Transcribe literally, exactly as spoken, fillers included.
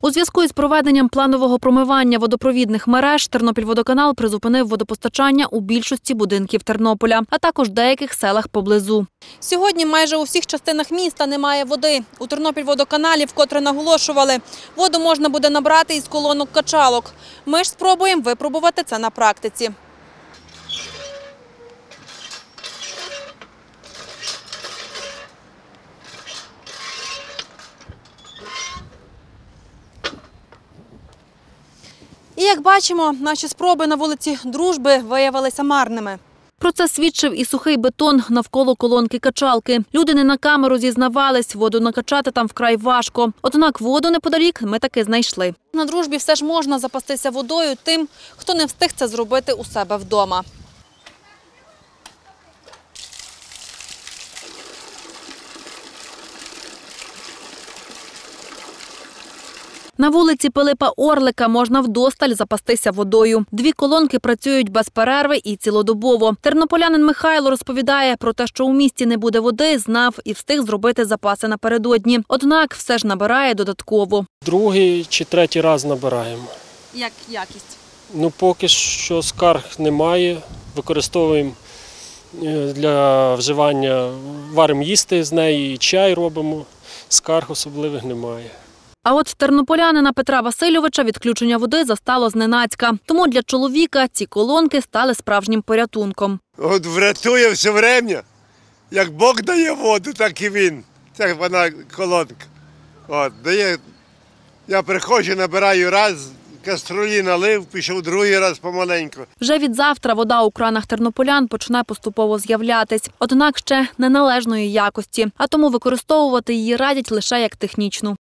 У зв'язку із проведенням планового промивання водопровідних мереж Тернопільводоканал призупинив водопостачання у більшості будинків Тернополя, а також деяких селах поблизу. Сьогодні майже у всіх частинах міста немає води. У Тернопільводоканалі вкотре наголошували, воду можна буде набрати із колонок качалок. Ми ж спробуємо випробувати це на практиці. І, як бачимо, наші спроби на вулиці Дружби виявилися марними. Про це свідчив і сухий бетон навколо колонки качалки. Люди не на камеру зізнавались, воду накачати там вкрай важко. Однак воду неподалік ми таки знайшли. На Дружбі все ж можна запастися водою тим, хто не встиг це зробити у себе вдома. На вулиці Пилипа Орлика можна вдосталь запастися водою. Дві колонки працюють без перерви і цілодобово. Тернополянин Михайло розповідає про те, що у місті не буде води, знав і встиг зробити запаси напередодні. Однак все ж набирає додатково. Другий чи третій раз набираємо. Як якість? Ну, поки що скарг немає. Використовуємо для вживання, варимо їсти з неї, чай робимо. Скарг особливих немає. А от тернополянина Петра Васильовича відключення води застало зненацька. Тому для чоловіка ці колонки стали справжнім порятунком. От врятує все время. Як Бог дає воду, так і він. Це вона колонка. От, дає. Я приходжу, набираю раз, каструлі налив, пішов другий раз помаленьку. Вже від завтра вода у кранах тернополян почне поступово з'являтись. Однак ще неналежної якості. А тому використовувати її радять лише як технічну.